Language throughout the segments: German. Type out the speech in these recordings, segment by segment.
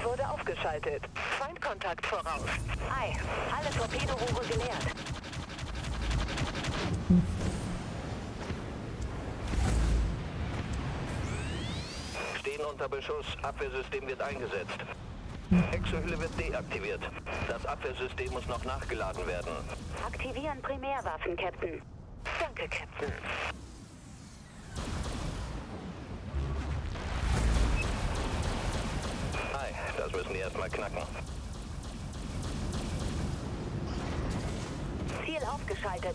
wurde aufgeschaltet. Feindkontakt voraus. Ei, alle Torpedorohre geleert. Stehen unter Beschuss. Abwehrsystem wird eingesetzt. Exohülle wird deaktiviert. Das Abwehrsystem muss noch nachgeladen werden. Aktivieren Primärwaffen, Captain. Danke, Captain. Hi, das müssen die erstmal knacken. Ziel aufgeschaltet.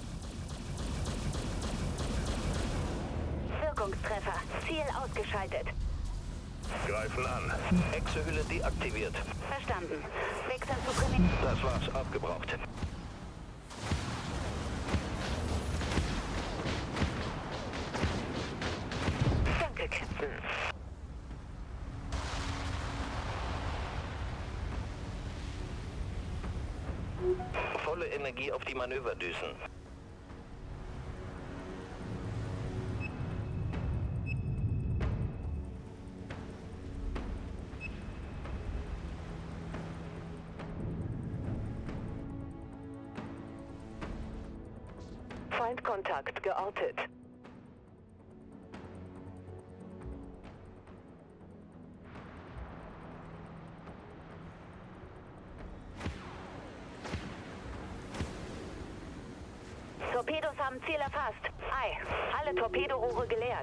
Wirkungstreffer. Ziel ausgeschaltet. Greifen an. Exohülle deaktiviert. Verstanden. Wechseln zu Primär. Das war's, aufgebraucht. Danke, Captain. Volle Energie auf die Manöverdüsen. Feindkontakt geortet. Torpedos haben Ziel erfasst. Ei, alle Torpedorohre geleert.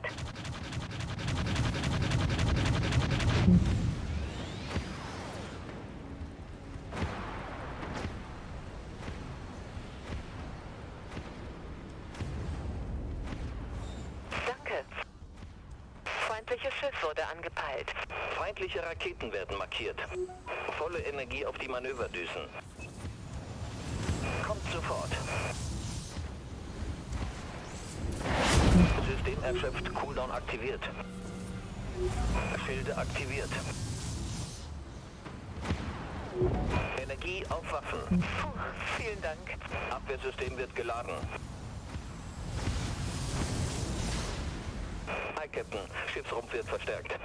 Danke. Feindliches Schiff wurde angepeilt. Feindliche Raketen werden markiert. Volle Energie auf die Manöverdüsen. Kommt sofort. System erschöpft, Cooldown aktiviert. Schilde aktiviert. Energie auf Waffen. Puh, vielen Dank. Abwehrsystem wird geladen. Hi, Captain. Schiffsrumpf wird verstärkt.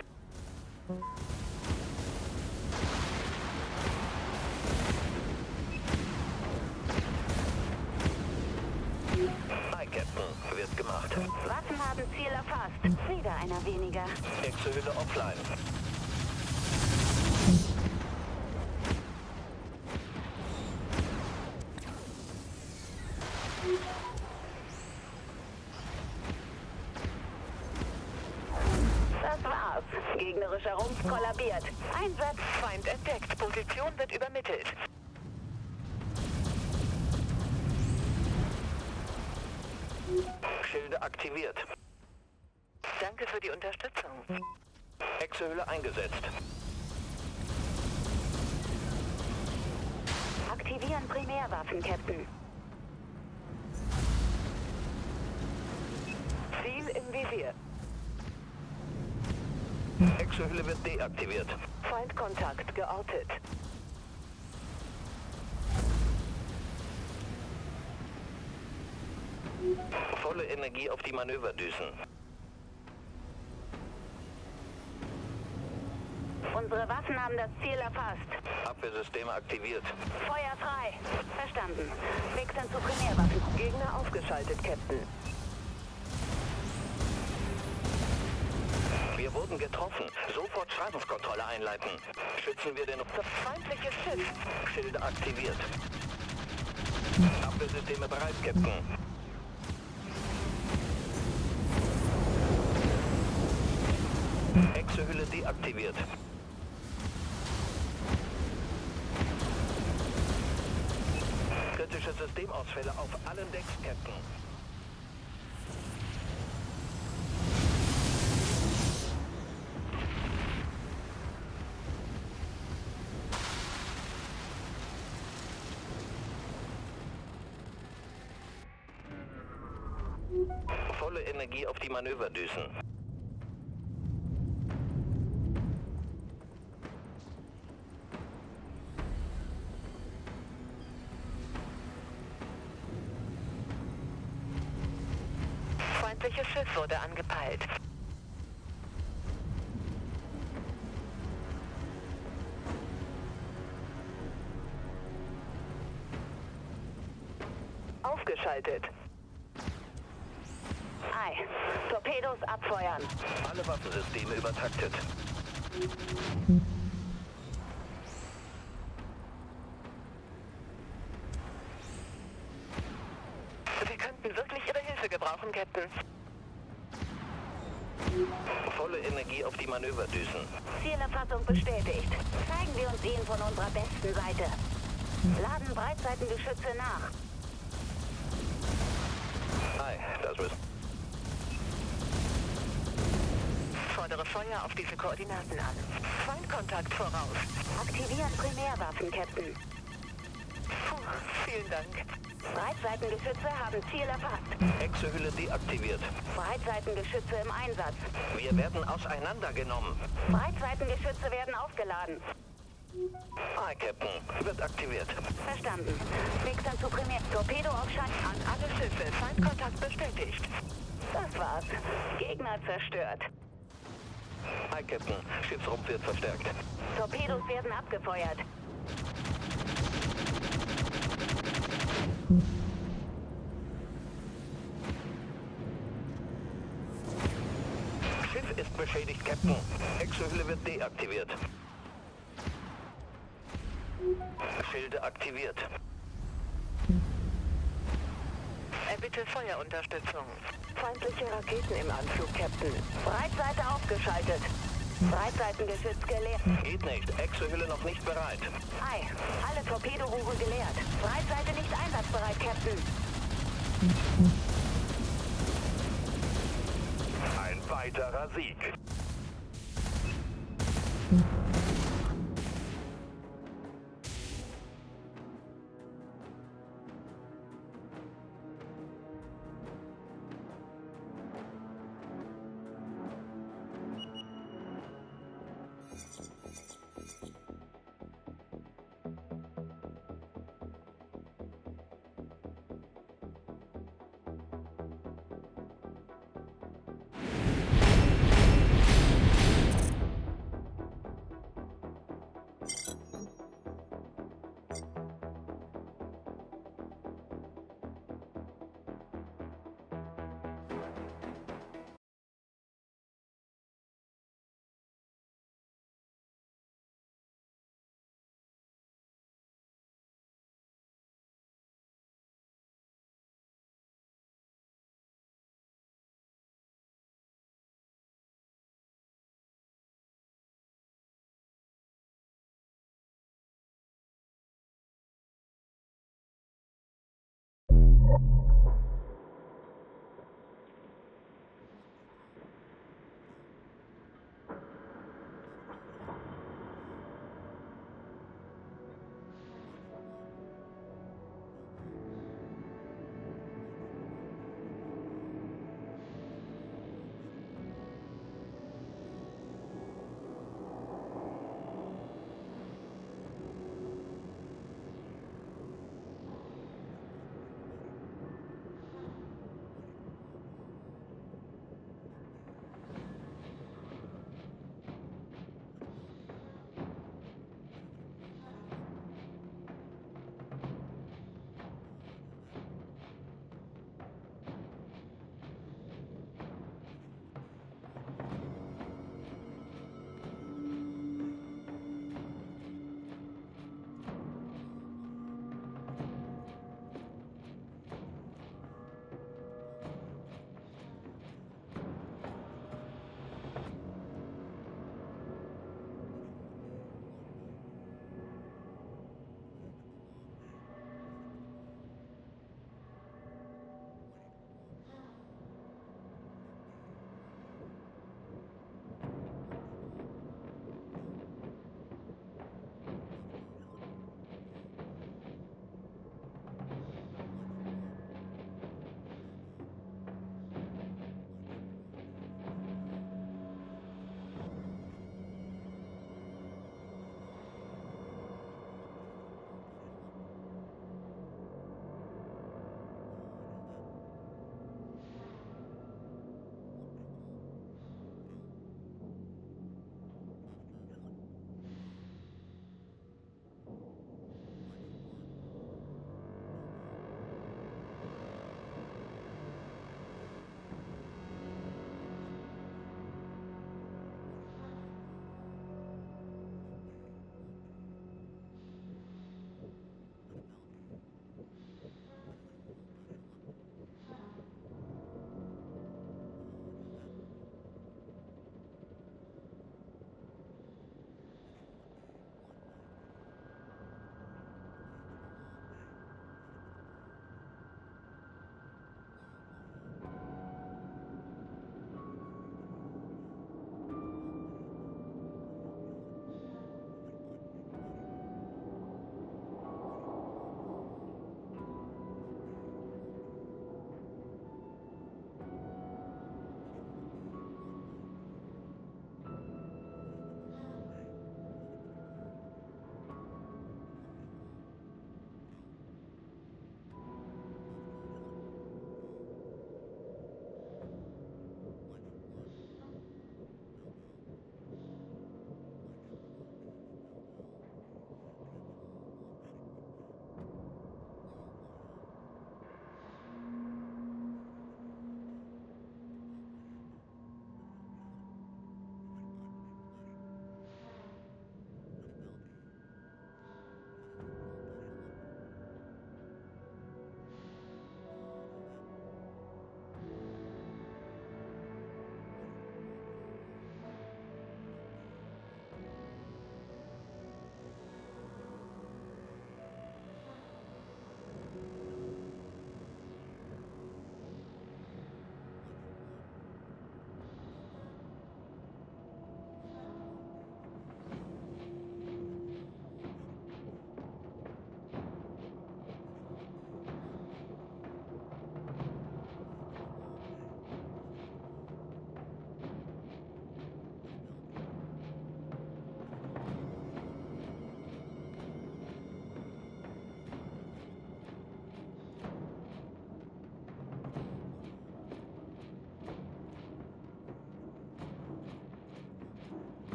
Hi, Captain. Wird gemacht. Waffen haben Ziel erfasst. Wieder einer weniger. Exohülle offline. Das war's. Gegnerischer Rumpf kollabiert. Einsatz. Feind entdeckt. Position wird übermittelt. Schilde aktiviert. Danke für die Unterstützung. Exohülle eingesetzt. Aktivieren Primärwaffen, Captain. Ziel im Visier. Exohülle wird deaktiviert. Feindkontakt geortet. Volle Energie auf die Manöverdüsen. Unsere Waffen haben das Ziel erfasst. Abwehrsysteme aktiviert. Feuer frei. Verstanden. Wechseln zu Primärwaffen. Gegner aufgeschaltet, Captain. Wir wurden getroffen. Sofort Schadenskontrolle einleiten. Schützen wir das feindliche Schiff. Schilde aktiviert. Abwehrsysteme bereit, Captain. Exohülle deaktiviert. Kritische Systemausfälle auf allen Decks, Captain. Volle Energie auf die Manöverdüsen. Feindliches Schiff wurde angepeilt. ausgeschaltet. Ei. Torpedos abfeuern. Alle Waffensysteme übertaktet. Wir könnten wirklich Ihre Hilfe gebrauchen, Captain. Volle Energie auf die Manöverdüsen. Zielerfassung bestätigt. Zeigen wir uns ihn von unserer besten Seite. Laden Breitseitengeschütze nach. Ei, das ist... Fordere Feuer auf diese Koordinaten an. Feindkontakt voraus. Aktivieren Primärwaffen, Captain. Puh, vielen Dank. Breitseitengeschütze haben Ziel erfasst. Exohülle deaktiviert. Breitseitengeschütze im Einsatz. Wir werden auseinandergenommen. Breitseitengeschütze werden aufgeladen. Ei, Captain. Wird aktiviert. Verstanden. Fix dann zu Primär. Torpedo aufschalten. An alle Schiffe. Feindkontakt bestätigt. Das war's. Gegner zerstört. Ei, Captain. Schiffsrumpf wird verstärkt. Torpedos werden abgefeuert. Schiff ist beschädigt, Captain. Exohülle wird deaktiviert. Schilde aktiviert. Bitte Feuerunterstützung. Feindliche Raketen im Anflug, Captain. Breitseite aufgeschaltet. Breitseitengeschütz geleert. Geht nicht. Exohülle noch nicht bereit. Ei, alle Torpedorohre geleert. Breitseite nicht einsatzbereit, Captain. Ein weiterer Sieg.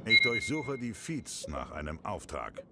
Ich durchsuche die Feeds nach einem Auftrag.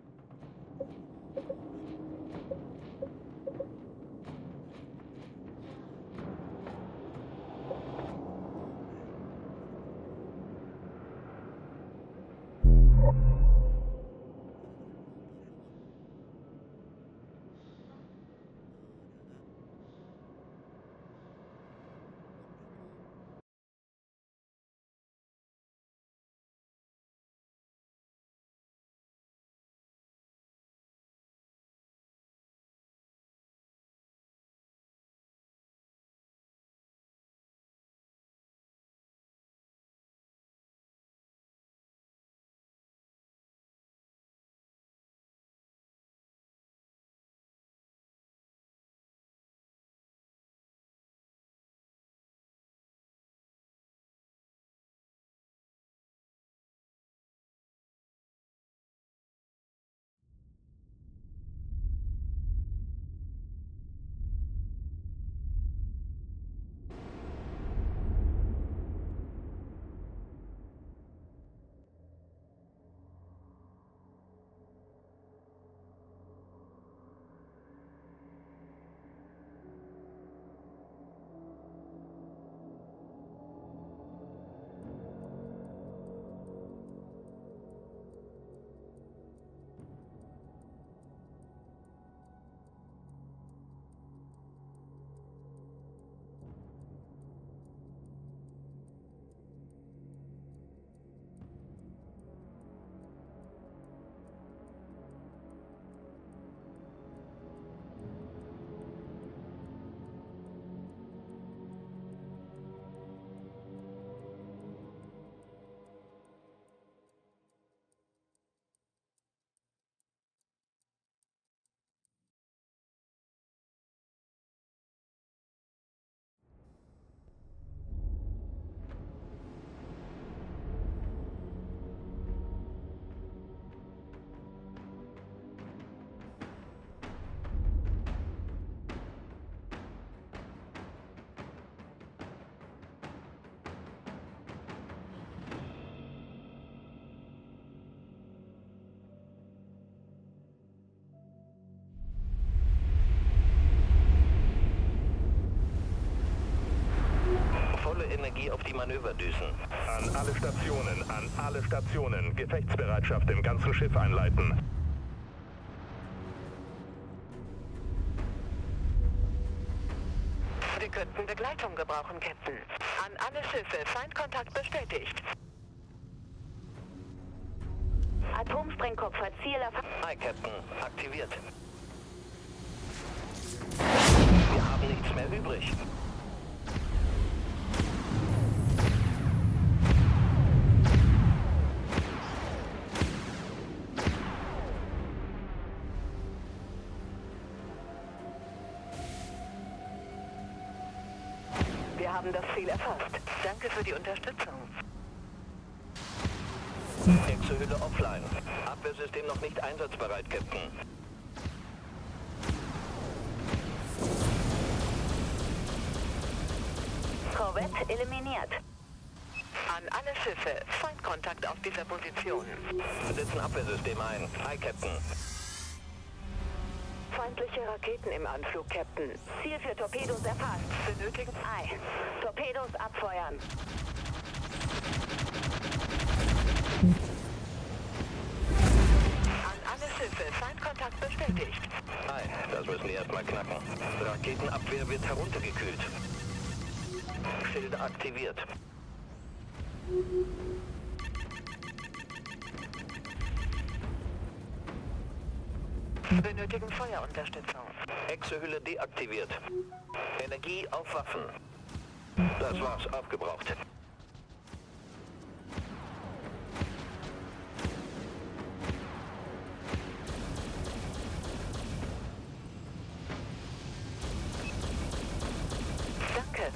Energie auf die Manöverdüsen. An alle Stationen, Gefechtsbereitschaft im ganzen Schiff einleiten. Wir könnten Begleitung gebrauchen, Captain. An alle Schiffe, Feindkontakt bestätigt. Atomsprengkopfer, Ziel erfasst. Hi, Captain. Aktiviert. Wir haben nichts mehr übrig. Wir haben das Ziel erfasst. Danke für die Unterstützung. Exohülle offline. Abwehrsystem noch nicht einsatzbereit, Captain. Korvette eliminiert. An alle Schiffe, Feindkontakt auf dieser Position. Wir setzen Abwehrsystem ein. Hi, Captain. Feindliche Raketen im Anflug, Captain. Ziel für Torpedos erfasst. Benötigen Ei. Torpedos abfeuern. An alle Schiffe, Feindkontakt bestätigt. Hi, das müssen wir erstmal knacken. Raketenabwehr wird heruntergekühlt. Schilde aktiviert. Benötigen Feuerunterstützung. Exohülle deaktiviert. Energie auf Waffen. Das war's, aufgebraucht. Danke.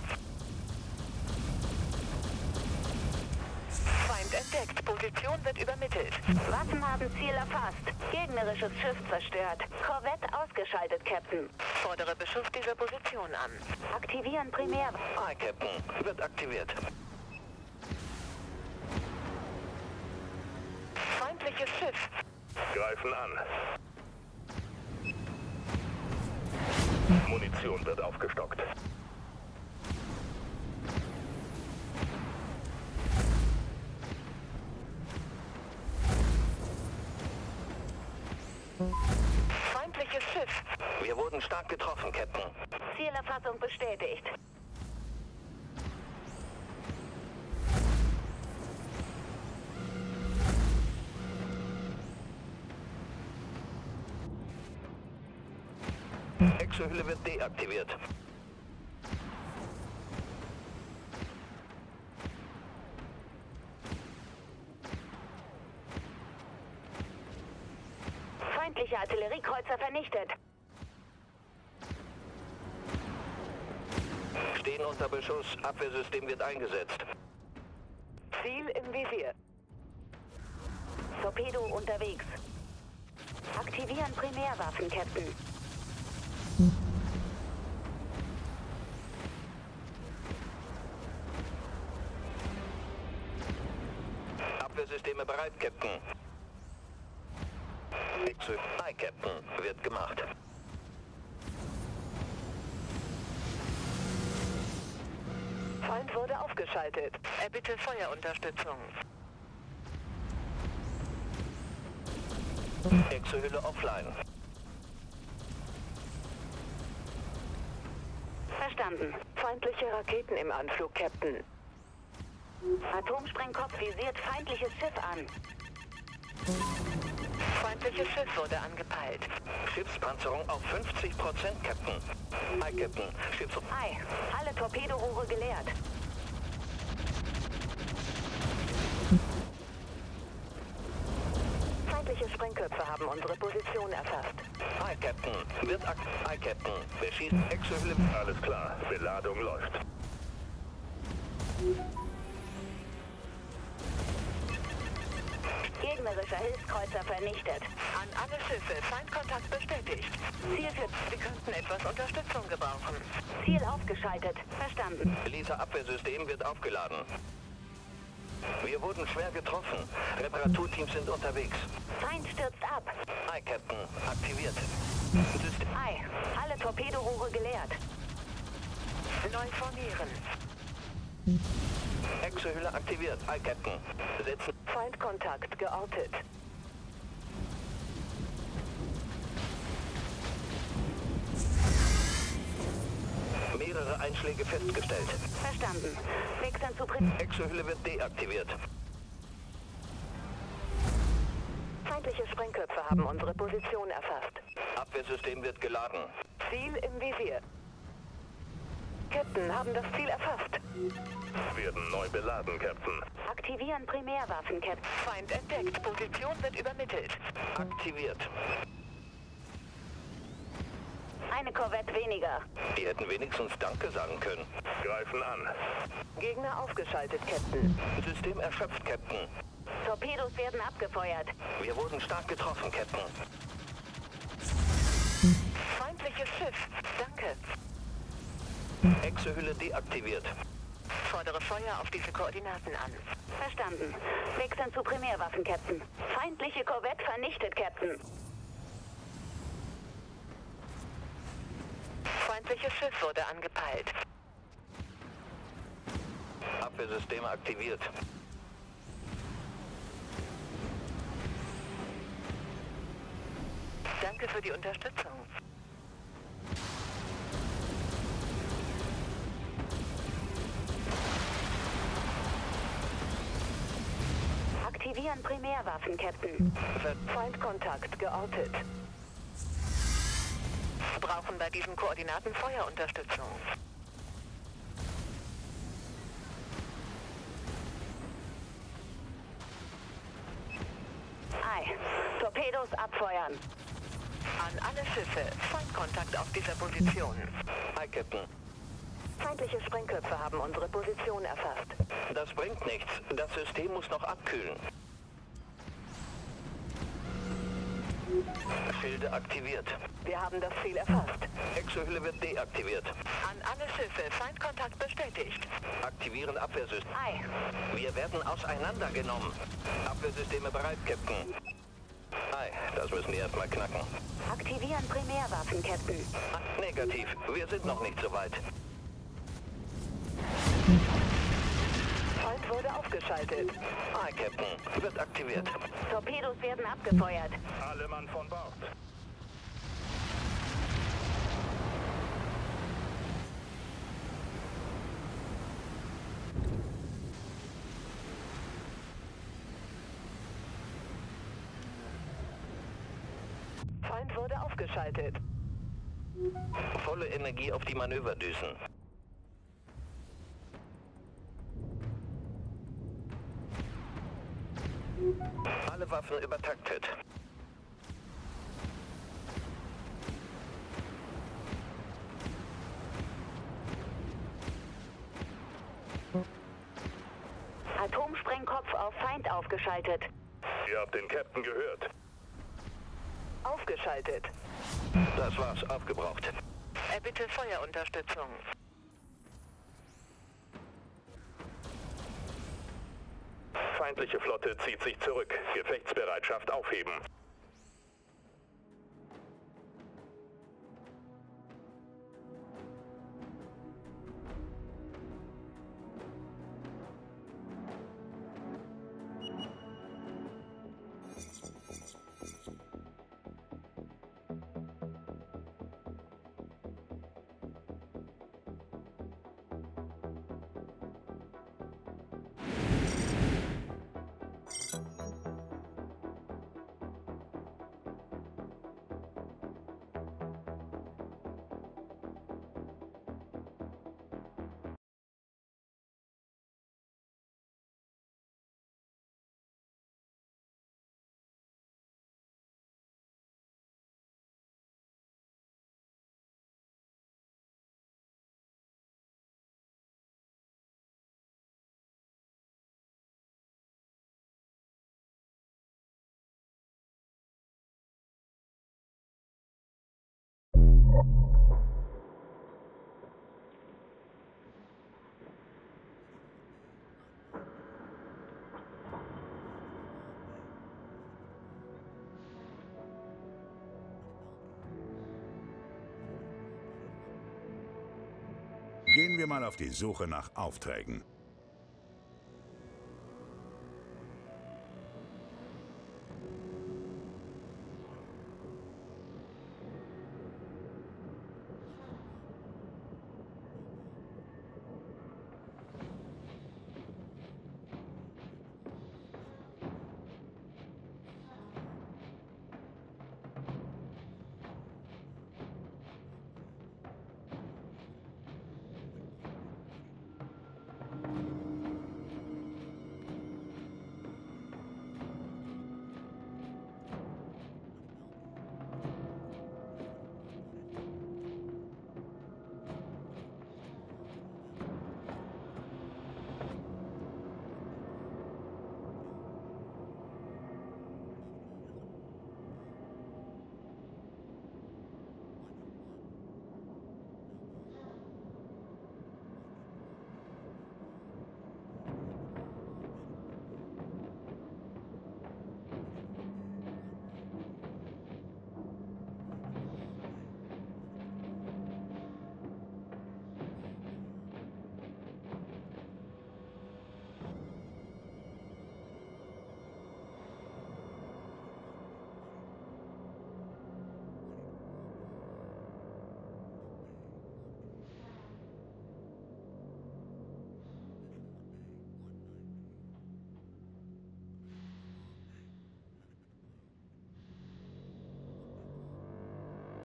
Feind entdeckt. Position wird übermittelt. Waffen haben Ziel erfasst. Gegnerisches Schiff zerstört. Korvette ausgeschaltet, Captain. Fordere Beschuss dieser Position an. Aktivieren Primär. Hi, Captain. Wird aktiviert. Feindliches Schiff. Greifen an. Munition wird aufgestockt. Feindliches Schiff. Wir wurden stark getroffen, Captain. Zielerfassung bestätigt. Exohülle wird deaktiviert. Feindliche Artilleriekreuzer vernichtet. Stehen unter Beschuss. Abwehrsystem wird eingesetzt. Ziel im Visier. Torpedo unterwegs. Aktivieren Primärwaffen, Captain. Abwehrsysteme bereit, Captain. Hi, Captain. Wird gemacht. Feind wurde aufgeschaltet. Erbitte Feuerunterstützung. Exohülle offline. Verstanden. Feindliche Raketen im Anflug, Captain. Atomsprengkopf visiert feindliches Schiff an. Feindliches Schiff wurde angepeilt. Schiffspanzerung auf 50%, Captain. Hi, Captain. Hi. Alle Torpedorohre geleert. Feindliche Sprengköpfe haben unsere Position erfasst. Hi, Captain. Hi, Captain. Wir schießen Exohülle. Alles klar. Beladung läuft. Gegnerischer Hilfskreuzer vernichtet. An alle Schiffe. Feindkontakt bestätigt. Ziel für... Sie könnten etwas Unterstützung gebrauchen. Ziel aufgeschaltet. Verstanden. Laserabwehrsystem wird aufgeladen. Wir wurden schwer getroffen. Reparaturteams sind unterwegs. Feind stürzt ab. Hi, Captain. Aktiviert. Hi. Alle Torpedorohre geleert. Neu formieren. Exohülle aktiviert. Hi, Captain. Setzen. Feindkontakt geortet. Mehrere Einschläge festgestellt. Verstanden. Wechseln zu Exohülle wird deaktiviert. Feindliche Sprengköpfe haben unsere Position erfasst. Abwehrsystem wird geladen. Ziel im Visier. Captain, haben das Ziel erfasst. Werden neu beladen, Captain. Aktivieren Primärwaffen, Captain. Feind entdeckt. Position wird übermittelt. Aktiviert. Eine Korvette weniger. Die hätten wenigstens Danke sagen können. Greifen an. Gegner aufgeschaltet, Captain. System erschöpft, Captain. Torpedos werden abgefeuert. Wir wurden stark getroffen, Captain. Feindliches Schiff. Danke. Exohülle deaktiviert. Fordere Feuer auf diese Koordinaten an. Verstanden. Wechseln zu Primärwaffen, Captain. Feindliche Korvette vernichtet, Captain. Feindliches Schiff wurde angepeilt. Abwehrsysteme aktiviert. Danke für die Unterstützung. Aktivieren Primärwaffen, Captain. Feindkontakt geortet. Brauchen bei diesen Koordinaten Feuerunterstützung. Ei. Torpedos abfeuern. An alle Schiffe. Feindkontakt auf dieser Position. Hi, Captain. Feindliche Sprengköpfe haben unsere Position erfasst. Das bringt nichts. Das System muss noch abkühlen. Schilde aktiviert. Wir haben das Ziel erfasst. Exohülle wird deaktiviert. An alle Schiffe, Feindkontakt bestätigt. Aktivieren Abwehrsystem. Ei. Wir werden auseinandergenommen. Abwehrsysteme bereit, Captain. Ei, das müssen die erstmal knacken. Aktivieren Primärwaffen, Captain. Negativ, wir sind noch nicht so weit. Feind wurde aufgeschaltet. Ei, Captain, wird aktiviert. Torpedos werden abgefeuert. Alle Mann von Bord. Feind wurde aufgeschaltet. Volle Energie auf die Manöverdüsen. Alle Waffen übertaktet. Atomsprengkopf auf Feind aufgeschaltet. Ihr habt den Captain gehört. Aufgeschaltet. Das war's, aufgebraucht. Erbitte Feuerunterstützung. Feindliche Flotte zieht sich zurück. Gefechtsbereitschaft aufheben. Gehen wir mal auf die Suche nach Aufträgen.